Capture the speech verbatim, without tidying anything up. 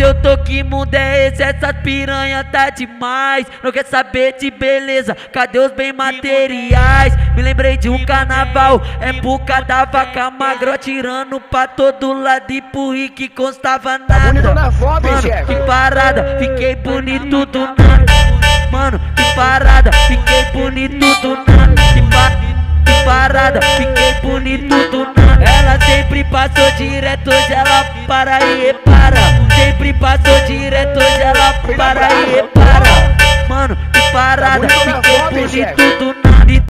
eu tô que mundo é esse? Essa piranha tá demais. Não quer saber de beleza, cadê os bem materiais? Me lembrei de um carnaval, época da vaca magra, atirando pra todo lado e pro Rick constava nada. Mano, que parada, fiquei bonito do nada. Mano, que parada, fiquei bonito do nada. Que, pa que parada, fiquei bonito do nada. Ela sempre passou direto, hoje ela para e repara. Sempre passou direto, hoje ela para e repara. Mano, que parada, fiquei bonito do nada.